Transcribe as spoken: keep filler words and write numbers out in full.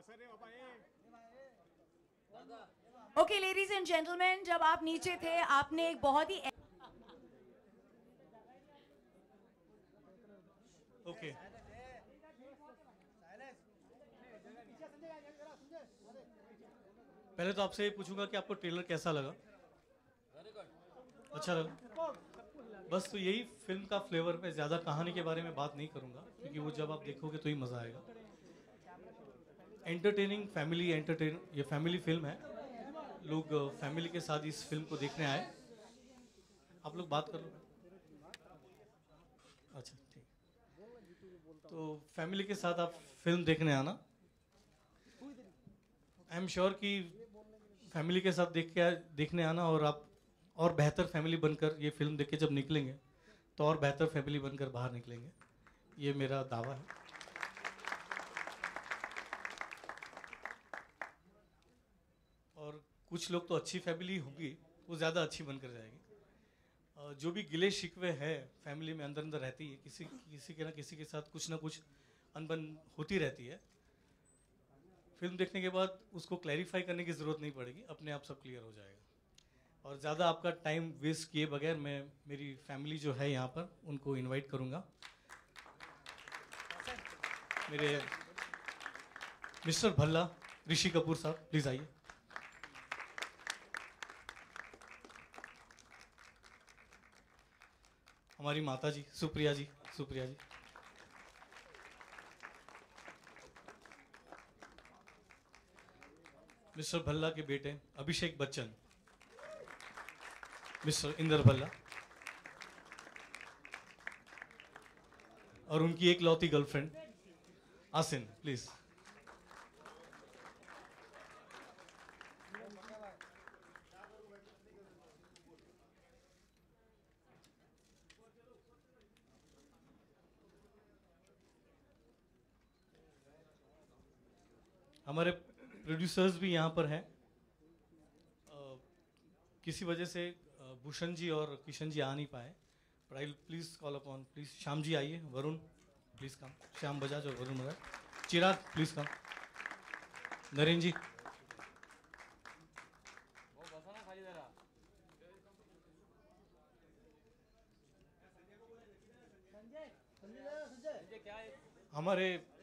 Okay ladies and gentleman, जब आप नीचे थे आपने एक बहुत ही ओके पहले तो आपसे पूछूंगा कि आपको ट्रेलर कैसा लगा? अच्छा लगा? बस तो यही फिल्म का फ्लेवर। मैं ज़्यादा कहानी के बारे में बात नहीं करूंगा क्योंकि वो जब आप देखोगे तो ही मज़ा आएगा। एंटरटेनिंग फैमिली एंटरटेन ये फैमिली फिल्म है। लोग फैमिली के साथ इस फिल्म को देखने आए। आप लोग बात कर लो। अच्छा ठीक। तो फैमिली के साथ आप फिल्म देखने आना। आई एम श्योर कि फैमिली के साथ देख के देखने आना और आप और बेहतर फैमिली बनकर ये फिल्म देख के जब निकलेंगे तो और बेहतर फैमिली बनकर बाहर निकलेंगे। ये मेरा दावा है। और कुछ लोग तो अच्छी फैमिली होगी, वो ज़्यादा अच्छी बनकर जाएगी। जो भी गिले शिकवे है फैमिली में अंदर अंदर रहती है, किसी किसी के ना किसी के साथ कुछ ना कुछ अनबन होती रहती है। फिल्म देखने के बाद उसको क्लैरिफाई करने की ज़रूरत नहीं पड़ेगी, अपने आप सब क्लियर हो जाएगा। और ज़्यादा आपका टाइम वेस्ट किए बगैर मैं मेरी फैमिली जो है यहाँ पर उनको इनवाइट करूँगा। मेरे मिस्टर भल्ला, ऋषि कपूर साहब प्लीज़ आइए। हमारी माता जी सुप्रिया जी, सुप्रिया जी। मिस्टर भल्ला के बेटे अभिषेक बच्चन, मिस्टर इंदर भल्ला, और उनकी एक लौती गर्लफ्रेंड आसिन प्लीज। हमारे प्रोड्यूसर्स भी यहाँ पर हैं। किसी वजह से भूषण जी और किशन जी आ नहीं पाए, but I please call upon please Shyam ji आइए, वरुण प्लीज कम, श्याम बजाज और वरुण बजाज, चिराग प्लीज कम, नरेंद्र जी। हमारे